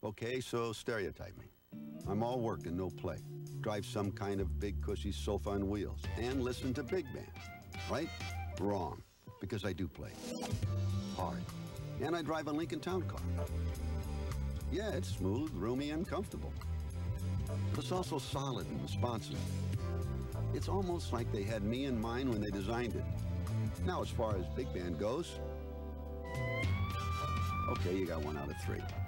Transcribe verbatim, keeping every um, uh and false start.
Okay, so stereotype me. I'm all work and no play. Drive some kind of big cushy sofa on wheels and listen to big band. Right? Wrong. Because I do play. Hard. And I drive a Lincoln Town Car. Yeah, it's smooth, roomy, and comfortable. But it's also solid and responsive. It's almost like they had me in mind when they designed it. Now, as far as big band goes, okay, you got one out of three.